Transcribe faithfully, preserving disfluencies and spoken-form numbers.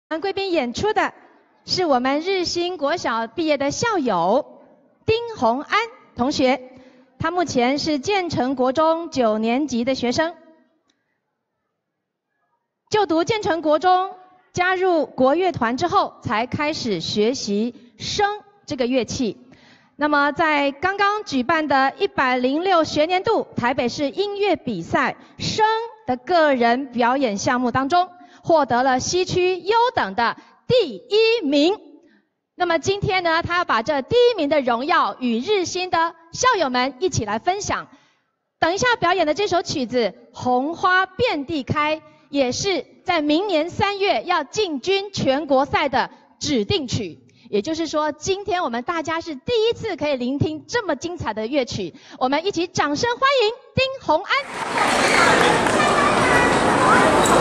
贵宾演出的是我们日新国小毕业的校友丁宏安同学，他目前是建成国中九年级的学生，就读建成国中，加入国乐团之后，才开始学习笙这个乐器。那么在刚刚举办的一百零六学年度台北市音乐比赛笙的个人表演项目当中，获得了西区优等的第一名。那么今天呢，他要把这第一名的荣耀与日新的校友们一起来分享。等一下表演的这首曲子《红花遍地开》，也是在明年三月要进军全国赛的指定曲。也就是说，今天我们大家是第一次可以聆听这么精彩的乐曲，我们一起掌声欢迎丁宏安。